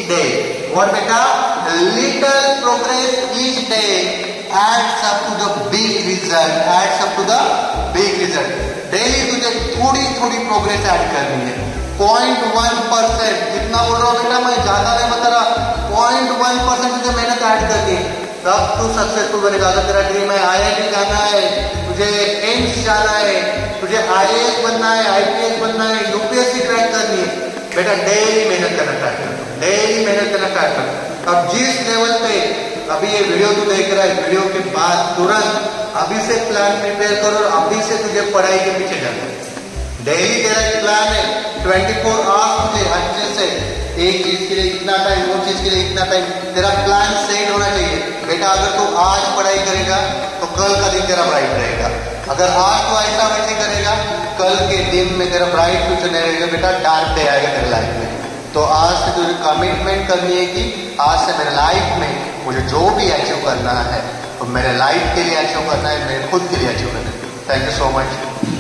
Day. और बेटा little progress each day adds up to the big result, adds up to the big result. Daily तुझे थोड़ी थोड़ी progress add करनी है। 0.1%, कितना बोल रहा हूँ बेटा मैं, ज्यादा नहीं बता रहा, 0.1% तुझे मेहनत ऐड करनी है, तब तू सक्सेसफुल बनेगा। अगर तेरा ड्रीम है IIT जाना है, तुझे एम्स जाना है, तुझे IAS बनना है, IPS बनना है, UPSC क्रैक करनी है, बेटा डेली मेहनत करना स्टार्ट कर, डेली मेहनत करना स्टार्ट कर। अब जिस लेवल पे अभी ये वीडियो तू देख रहा है, वीडियो के बाद तुरंत अभी से प्लान प्रिपेयर करो और अभी से तुझे पढ़ाई के पीछे जाना है। डेली तेरा एक प्लान है, 24 आवर्स तुझे अच्छे से एक चीज के लिए इतना टाइम, वो चीज के लिए इतना टाइम, तेरा प्लान सेट होना चाहिए। बेटा अगर तू आज पढ़ाई करेगा तो कल का दिन तेरा ब्राइट रहेगा। अगर आज तू ऐसा वैसे करेगा, कल के दिन में तेरा ब्राइट फ्यूचर नहीं रहेगा, बेटा डार्क डे आएगा तेरे लाइफ में। तो आज से तुझे कमिटमेंट करनी है कि आज से मेरे लाइफ में मुझे जो भी अचीव करना है, तो मेरे लाइफ के लिए अचीव करना है, मेरे खुद के लिए अचीव करना है। Thank you so much.